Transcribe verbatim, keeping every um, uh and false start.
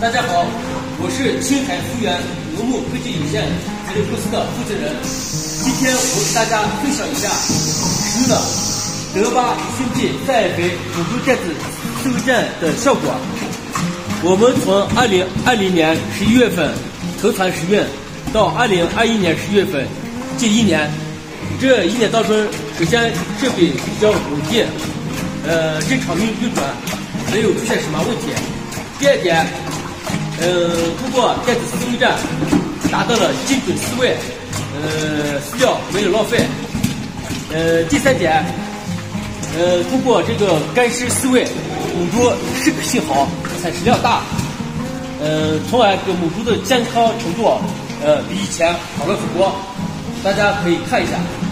大家好，我是青海福源农牧科技有限责任公司的负责人。今天我给大家分享一下使用了德巴兄弟再肥辅助电子饲喂站的效果。我们从二零二零年十一月份投产试运到二零二一年十月份，近一年，这一年当中，首先设备比较稳定，呃，正常运运转，没有出现什么问题。第二点，呃，通过电子饲喂站达到了精准饲喂，呃，饲料没有浪费。呃，第三点，呃，通过这个干湿饲喂，母猪适口性好，产食量大，呃，从而这个母猪的健康程度，呃，比以前好了很多。大家可以看一下。